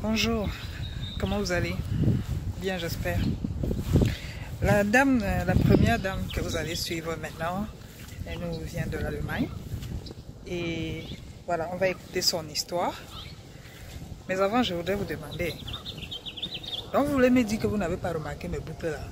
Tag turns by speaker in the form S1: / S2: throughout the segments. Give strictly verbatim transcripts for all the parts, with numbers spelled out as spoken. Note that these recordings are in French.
S1: Bonjour, comment vous allez? Bien, j'espère. La dame, euh, la première dame que vous allez suivre maintenant, elle nous vient de l'Allemagne. Et voilà, on va écouter son histoire. Mais avant, je voudrais vous demander, donc vous voulez me dire que vous n'avez pas remarqué mes boucles là?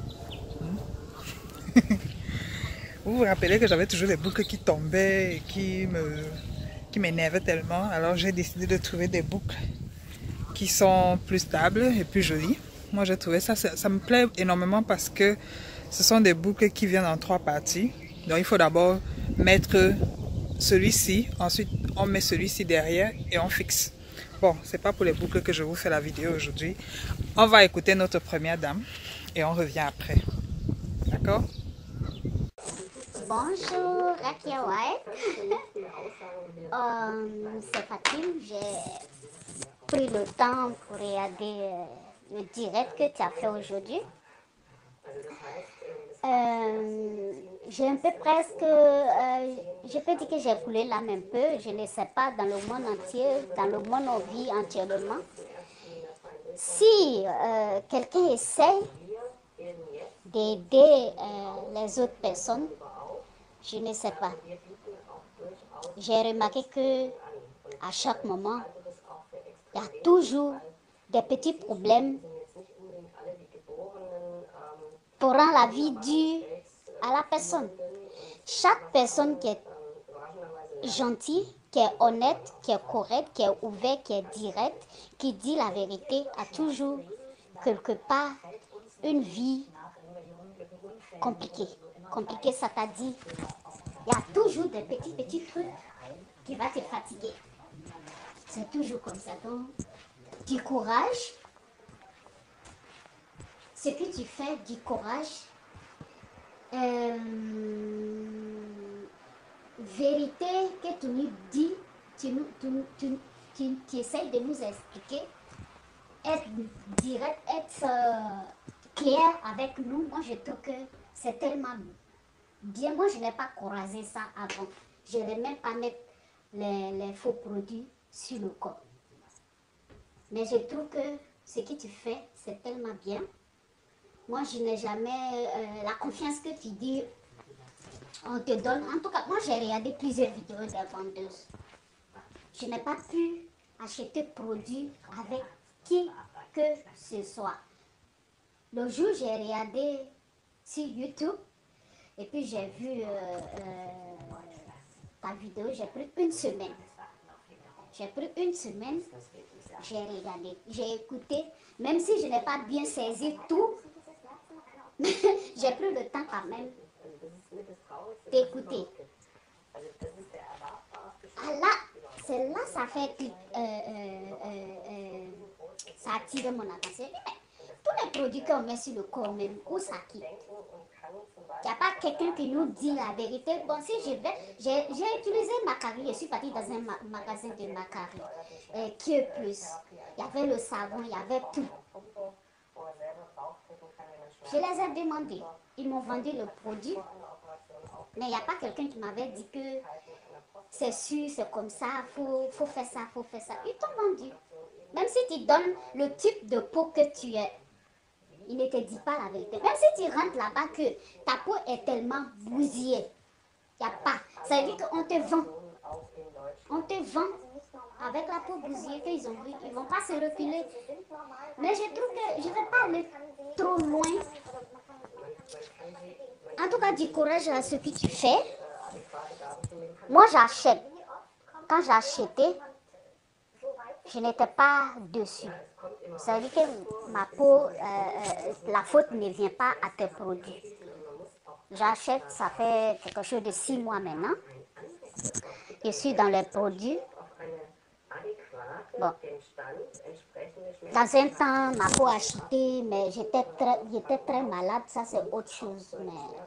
S1: Hmm? Vous vous rappelez que j'avais toujours des boucles qui tombaient et qui me, qui m'énervaient tellement. Alors j'ai décidé de trouver des boucles qui sont plus stables et plus jolies. Moi, j'ai trouvé ça, ça, ça me plaît énormément parce que ce sont des boucles qui viennent en trois parties. Donc, il faut d'abord mettre celui-ci, ensuite on met celui-ci derrière et on fixe. Bon, c'est pas pour les boucles que je vous fais la vidéo aujourd'hui. On va écouter notre première dame et on revient après. D'accord?
S2: Bonjour, Rakia White. euh, c'est Fatim. J'ai pris le temps pour regarder euh, le direct que tu as fait aujourd'hui. Euh, j'ai un peu presque, euh, je peux dire que j'ai coulé l'âme un peu. Je ne sais pas dans le monde entier, dans le monde on vit entièrement. Si euh, quelqu'un essaie d'aider euh, les autres personnes, je ne sais pas. J'ai remarqué que à chaque moment, il y a toujours des petits problèmes pour rendre la vie dure à la personne. Chaque personne qui est gentille, qui est honnête, qui est correcte, qui est ouverte, qui est directe, qui dit la vérité, a toujours quelque part une vie compliquée. Compliquée, ça t'a dit, il y a toujours des petits, petits trucs qui vont te fatiguer. C'est toujours comme ça. Donc, du courage. Ce que tu fais, du courage. Euh, vérité que tu nous dis, tu, nous, tu, tu, tu, tu essayes de nous expliquer. Être direct, être euh, clair avec nous. Moi, je trouve que c'est tellement bien. Moi, je n'ai pas croisé ça avant. Je n'ai même pas mettre les, les faux produits sur le corps. Mais je trouve que ce que tu fais, c'est tellement bien. Moi, je n'ai jamais euh, la confiance que tu dis, on te donne. En tout cas, moi, j'ai regardé plusieurs vidéos des vendeuses. Je n'ai pas pu acheter produit avec qui que ce soit. Le jour, j'ai regardé sur YouTube et puis j'ai vu euh, euh, ta vidéo. J'ai pris une semaine. J'ai pris une semaine, j'ai regardé, j'ai écouté, même si je n'ai pas bien saisi tout, j'ai pris le temps quand même d'écouter. Ah là, c'est là ça fait que euh, euh, euh, ça attire mon attention. Mais tous les produits qu'on met sur le corps même, où ça quitte? Il n'y a pas quelqu'un qui nous dit la vérité. Bon, si je vais, j'ai utilisé Macari, je suis partie dans un ma magasin de Macari, euh, qui est plus. Il y avait le savon, il y avait tout. Je les ai demandés. Ils m'ont vendu le produit. Mais il n'y a pas quelqu'un qui m'avait dit que c'est sûr, c'est comme ça, il faut, faut faire ça, il faut faire ça. Ils t'ont vendu. Même si tu donnes le type de peau que tu es, il ne te dit pas la vérité. Même si tu rentres là-bas que ta peau est tellement bousillée, il n'y a pas. Ça veut dire qu'on te vend. On te vend avec la peau bousillée qu'ils ont vu. Ils ne vont pas se reculer. Mais je trouve que je ne vais pas aller trop loin. En tout cas, du courage à ce que tu fais. Moi, j'achète. Quand j'achetais, je n'étais pas dessus. Ça veut dire que ma peau, euh, euh, la faute ne vient pas à tes produits. J'achète, ça fait quelque chose de six mois maintenant. Je suis dans les produits. Bon. Dans un temps, ma peau a chuté, mais j'étais très, j'étais très malade. Ça, c'est autre chose. Mais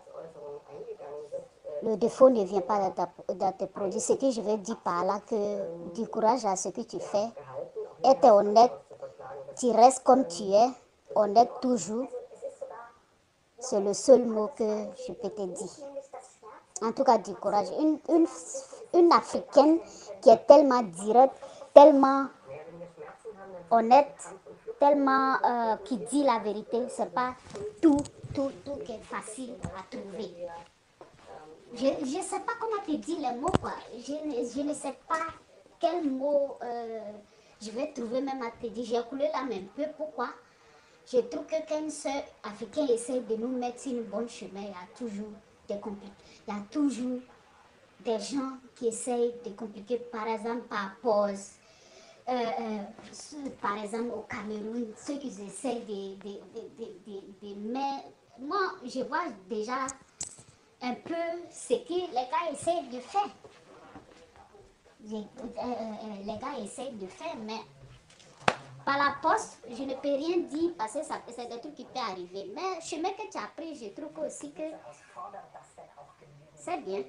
S2: le défaut ne vient pas dans, ta, dans tes produits. Ce que je veux dire par là, que du courage à ce que tu fais. Être honnête. Tu restes comme tu es, honnête toujours. C'est le seul mot que je peux te dire. En tout cas, du courage. Une, une, une Africaine qui est tellement directe, tellement honnête, tellement euh, qui dit la vérité. C'est pas tout, tout, tout qui est facile à trouver. Je ne sais pas comment te dire les mots, quoi. Je, ne- je ne sais pas quel mot euh, je vais trouver même à te dire. J'ai coulé là même peu. Pourquoi? Je trouve que quand un Africain essaie de nous mettre sur une bonne chemin, il y a toujours des complications. Il y a toujours des gens qui essayent de compliquer, par exemple, par pause. Euh, euh, ceux, par exemple, au Cameroun, ceux qui essayent de, de, de, de, de, de mettre... Moi, je vois déjà un peu ce que les gars essaient de faire. Les, euh, euh, les gars essaient de faire, mais par la poste, je ne peux rien dire parce que ça- c'est des trucs qui peuvent arriver. Mais le chemin que tu as pris, je trouve aussi que c'est bien.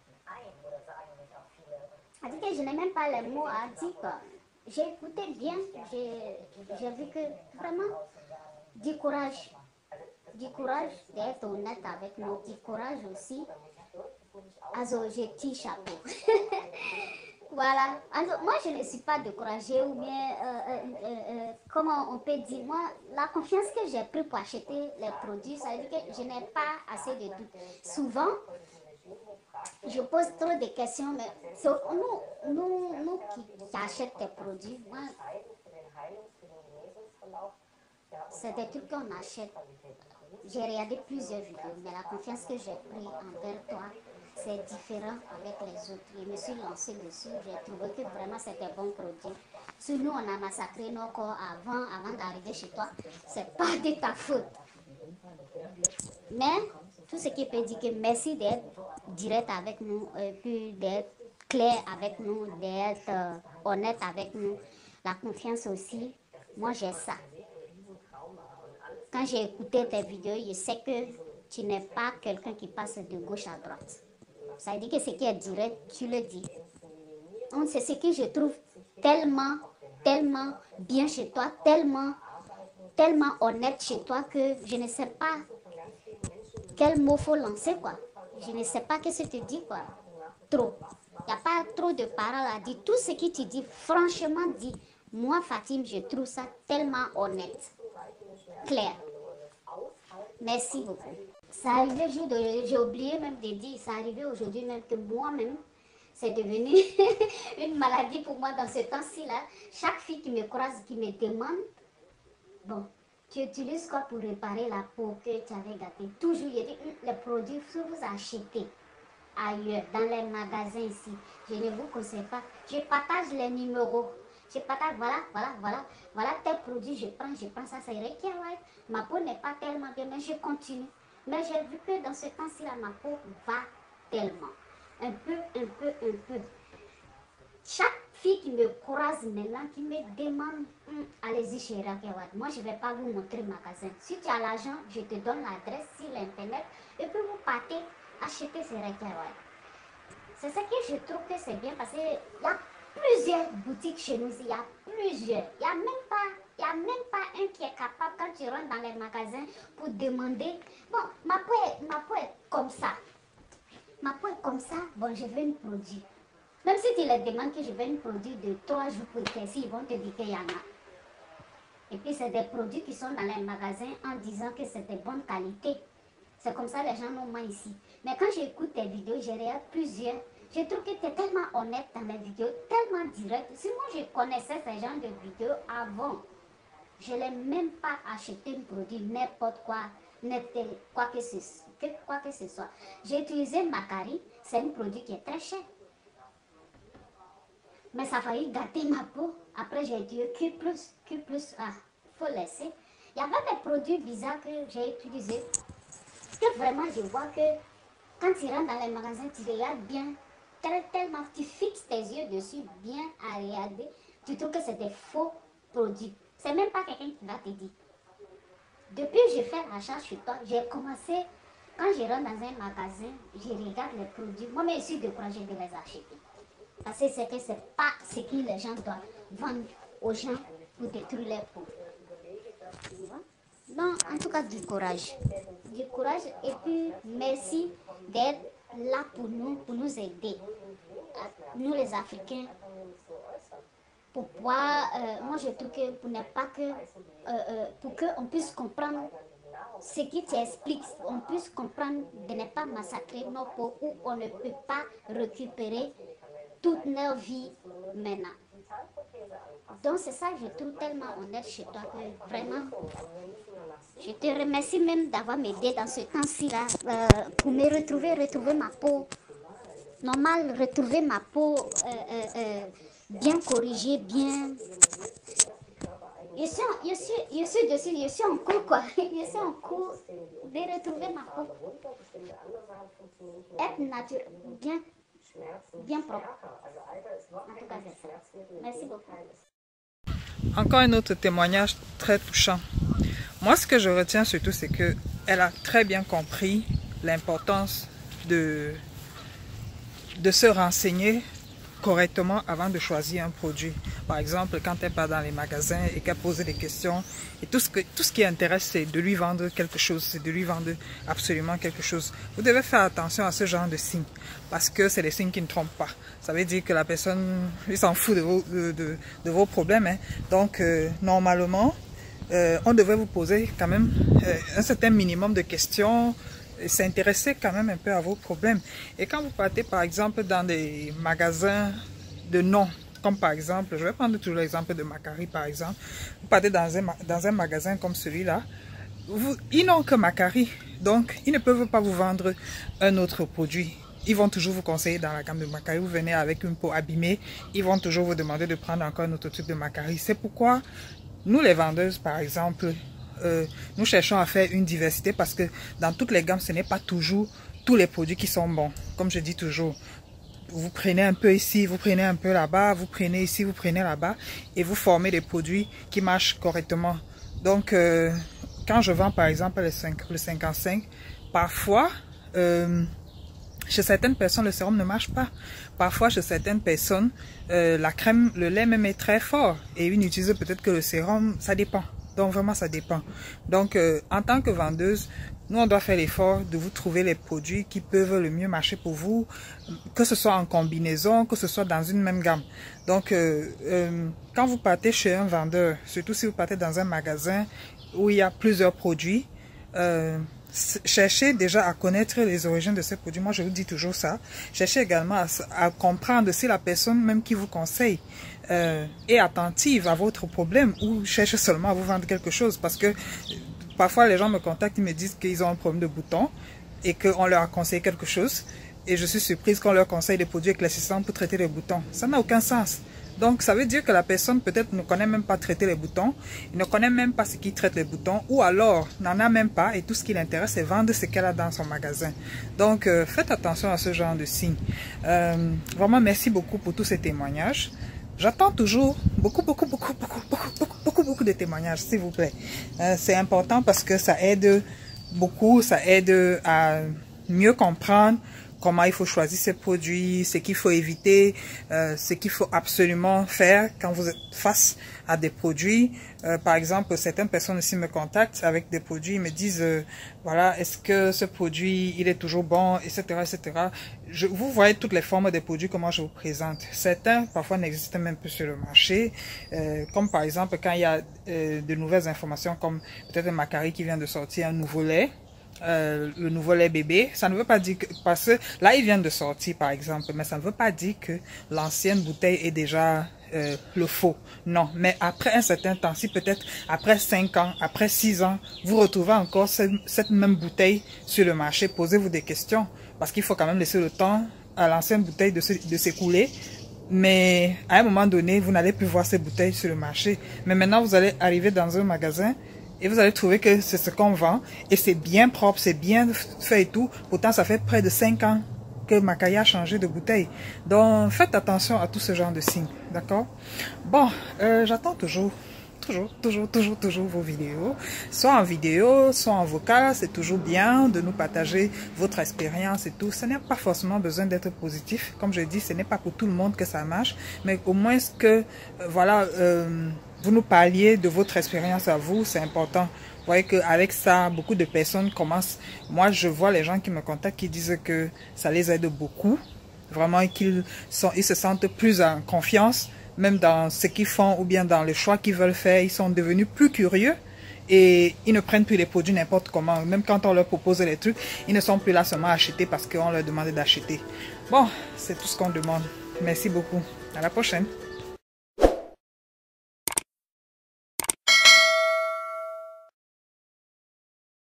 S2: C'est-à-dire que je n'ai même pas les mots à dire, quoi. J'ai écouté bien, j'ai j'ai vu que vraiment, du courage. Du courage d'être honnête avec nous, du courage aussi. Also, j'ai petit chapeau. Voilà. Alors, moi, je ne suis pas découragée ou bien, euh, euh, euh, euh, comment on peut dire, moi, la confiance que j'ai pris pour acheter les produits, ça veut dire que je n'ai pas assez de doutes. Souvent, je pose trop de questions, mais so- nous, nous, nous qui, qui achetons des produits, moi, c'est des trucs qu'on achète. J'ai regardé plusieurs vidéos, mais la confiance que j'ai prise envers toi, c'est différent avec les autres. Je me suis lancée dessus, j'ai trouvé que vraiment c'était bon produit. Si nous, on a massacré nos corps avant, avant d'arriver chez toi, c'est pas de ta faute. Mais tout ce qui peut dire que merci d'être direct avec nous, et puis d'être clair avec nous, d'être euh, honnête avec nous. La confiance aussi, moi j'ai ça. Quand j'ai écouté tes vidéos, je sais que tu n'es pas quelqu'un qui passe de gauche à droite. Ça veut dire que ce qui est direct, tu le dis. Donc, c'est ce que je trouve tellement, tellement bien chez toi, tellement, tellement honnête chez toi que je ne sais pas quel mot faut lancer, quoi. Je ne sais pas qu'est-ce que tu dis, quoi. Trop. Il n'y a pas trop de paroles à dire. Tout ce que tu dis, franchement dit. Moi, Fatim, je trouve ça tellement honnête, clair. Merci beaucoup. Ça arrivait jour de... J'ai oublié même de dire, ça arrivait aujourd'hui même que moi-même, c'est devenu une maladie pour moi dans ce temps-ci là. Chaque fille qui me croise, qui me demande, bon, tu utilises quoi pour réparer la peau que tu avais gâtée? Toujours, il dit, les produits que vous achetez ailleurs, dans les magasins ici, je ne vous conseille pas. Je partage les numéros. Je partage, voilà, voilà, voilà, voilà tel produit, je prends, je prends ça, c'est vrai que ouais, ma peau n'est pas tellement bien, mais je continue. Mais j'ai vu que dans ce temps-ci, là, ma peau va tellement. Un peu, un peu, un peu. Chaque fille qui me croise maintenant, qui me demande, Hum, allez-y chez Rakewad, moi je ne vais pas vous montrer le magasin. Si tu as l'argent, je te donne l'adresse sur l'internet et puis vous partez acheter ces Rakewad. C'est ça que je trouve que c'est bien parce qu'il y a plusieurs boutiques chez nous, il y a plusieurs. Il n'y a même pas, il y a même pas un qui est capable quand tu rentres dans les magasins pour demander, bon, ma peau est, ma peau est comme ça. Ma peau est comme ça, bon, je veux un produit. Même si tu leur demandes que je veux un produit de trois jours pour tester, ils vont te dire qu'il y en a. Et puis c'est des produits qui sont dans les magasins en disant que c'est de bonne qualité. C'est comme ça les gens n'ont moins ici. Mais quand j'écoute tes vidéos, je regarde plusieurs. Je trouve que tu es tellement honnête dans les vidéos, tellement direct. Si moi je connaissais ces gens de vidéos avant, je n'ai même pas acheté un produit, n'importe quoi, n'importe quoi que ce, que, quoi que ce soit. J'ai utilisé Macari, c'est un produit qui est très cher. Mais ça a failli gâter ma peau. Après, j'ai dit Q plus, Q plus, ah, faut laisser. Il y avait des produits bizarres que j'ai utilisés. Que vraiment, je vois que quand tu rentres dans les magasins, tu regardes bien, tellement, tu fixes tes yeux dessus, bien à regarder. Tu trouves que c'est des faux produits. C'est même pas quelqu'un qui va te dire. Depuis que j'ai fait l'achat chez toi, j'ai commencé, quand je rentre dans un magasin, je regarde les produits. Moi-même, je suis découragée de les acheter. Parce que c'est que ce n'est pas ce que les gens doivent vendre aux gens pour détruire leur peau. Non, en tout cas, du courage. Du courage et puis merci d'être là pour nous, pour nous aider. Nous les Africains, pour pouvoir, euh, moi je trouve que pour ne pas que, euh, euh, pour qu'on puisse comprendre ce qui t'explique, on puisse comprendre de ne pas massacrer nos peaux où on ne peut pas récupérer toute leur vie maintenant. Donc c'est ça que je trouve tellement honnête chez toi que vraiment, je te remercie même d'avoir m'aidé dans ce temps-ci là euh, pour me retrouver, retrouver ma peau normale, retrouver ma peau euh, euh, euh, bien corrigée, bien. Je suis, en, je, suis, je, suis, je, suis, je suis en cours quoi, je suis en cours de retrouver ma peau. Être naturel, bien, bien propre. En tout cas c'est ça. Merci beaucoup.
S1: Encore un autre témoignage très touchant. Moi, ce que je retiens surtout, c'est qu'elle a très bien compris l'importance de, de se renseigner correctement avant de choisir un produit. Par exemple, quand elle part dans les magasins et qu'elle pose des questions, et tout ce, que, tout ce qui intéresse, c'est de lui vendre quelque chose, c'est de lui vendre absolument quelque chose. Vous devez faire attention à ce genre de signes, parce que c'est des signes qui ne trompent pas. Ça veut dire que la personne, il s'en fout de vos, de, de, de vos problèmes. Hein. Donc, euh, normalement, euh, on devrait vous poser quand même euh, un certain minimum de questions, s'intéresser quand même un peu à vos problèmes. Et quand vous partez par exemple dans des magasins de nom, comme par exemple, je vais prendre toujours l'exemple de Macari par exemple, vous partez dans un, dans un magasin comme celui-là, ils n'ont que Macari, donc ils ne peuvent pas vous vendre un autre produit. Ils vont toujours vous conseiller dans la gamme de Macari, vous venez avec une peau abîmée, ils vont toujours vous demander de prendre encore un autre type de Macari. C'est pourquoi nous les vendeuses par exemple, Euh, nous cherchons à faire une diversité parce que dans toutes les gammes, ce n'est pas toujours tous les produits qui sont bons. Comme je dis toujours, vous prenez un peu ici, vous prenez un peu là-bas, vous prenez ici, vous prenez là-bas et vous formez des produits qui marchent correctement. Donc, euh, quand je vends par exemple le, cinq, le cinquante-cinq, parfois, euh, chez certaines personnes, le sérum ne marche pas. Parfois, chez certaines personnes, euh, la crème, le lait même est très fort et ils n'utilisent peut-être que le sérum, ça dépend. Donc vraiment ça dépend. Donc euh, en tant que vendeuse, nous on doit faire l'effort de vous trouver les produits qui peuvent le mieux marcher pour vous, que ce soit en combinaison, que ce soit dans une même gamme. Donc euh, euh, quand vous partez chez un vendeur, surtout si vous partez dans un magasin où il y a plusieurs produits, euh, cherchez déjà à connaître les origines de ces produits. Moi je vous dis toujours ça. Cherchez également à, à comprendre si la personne même qui vous conseille Euh, est attentive à votre problème ou cherche seulement à vous vendre quelque chose, parce que parfois les gens me contactent, ils me disent qu'ils ont un problème de boutons et qu'on leur a conseillé quelque chose et je suis surprise qu'on leur conseille des produits éclaircissants pour traiter les boutons. Ça n'a aucun sens. Donc ça veut dire que la personne peut-être ne connaît même pas traiter les boutons, il ne connaît même pas ce qui traite les boutons, ou alors n'en a même pas et tout ce qui l'intéresse c'est vendre ce qu'elle a dans son magasin. Donc euh, faites attention à ce genre de signes. Euh, vraiment merci beaucoup pour tous ces témoignages. J'attends toujours beaucoup, beaucoup, beaucoup, beaucoup, beaucoup, beaucoup, beaucoup, beaucoup de témoignages, s'il vous plaît. Euh, c'est important parce que ça aide beaucoup, ça aide à mieux comprendre comment il faut choisir ses produits, ce qu'il faut éviter, euh, ce qu'il faut absolument faire quand vous êtes face à des produits. Euh, par exemple, certaines personnes aussi me contactent avec des produits, ils me disent, euh, voilà, est-ce que ce produit, il est toujours bon, et cetera, et cetera. Je, vous voyez toutes les formes des produits, comment je vous présente. Certains, parfois, n'existent même plus sur le marché, euh, comme par exemple, quand il y a euh, de nouvelles informations, comme peut-être un Macari qui vient de sortir un nouveau lait, Euh, le nouveau lait bébé, ça ne veut pas dire que, parce que là il vient de sortir par exemple, mais ça ne veut pas dire que l'ancienne bouteille est déjà euh, le faux. Non, mais après un certain temps, si peut-être après cinq ans, après six ans, vous retrouvez encore cette, cette même bouteille sur le marché, posez-vous des questions, parce qu'il faut quand même laisser le temps à l'ancienne bouteille de s'écouler. Mais à un moment donné, vous n'allez plus voir ces bouteilles sur le marché. Mais maintenant, vous allez arriver dans un magasin et vous allez trouver que c'est ce qu'on vend. Et c'est bien propre, c'est bien fait et tout. Pourtant, ça fait près de cinq ans que Macari a changé de bouteille. Donc, faites attention à tout ce genre de signes. D'accord? Bon, euh, j'attends toujours. Toujours, toujours, toujours, toujours vos vidéos. Soit en vidéo, soit en vocal. C'est toujours bien de nous partager votre expérience et tout. Ce n'est pas forcément besoin d'être positif. Comme je dis, ce n'est pas pour tout le monde que ça marche. Mais au moins que, euh, voilà, euh, vous nous parliez de votre expérience à vous. C'est important. Vous voyez qu'avec ça, beaucoup de personnes commencent. Moi, je vois les gens qui me contactent qui disent que ça les aide beaucoup. Vraiment, qu'ils sont, ils se sentent plus en confiance même dans ce qu'ils font ou bien dans le choix qu'ils veulent faire, ils sont devenus plus curieux et ils ne prennent plus les produits n'importe comment. Même quand on leur propose les trucs, ils ne sont plus là seulement à acheter parce qu'on leur demande d'acheter. Bon, c'est tout ce qu'on demande. Merci beaucoup. À la prochaine.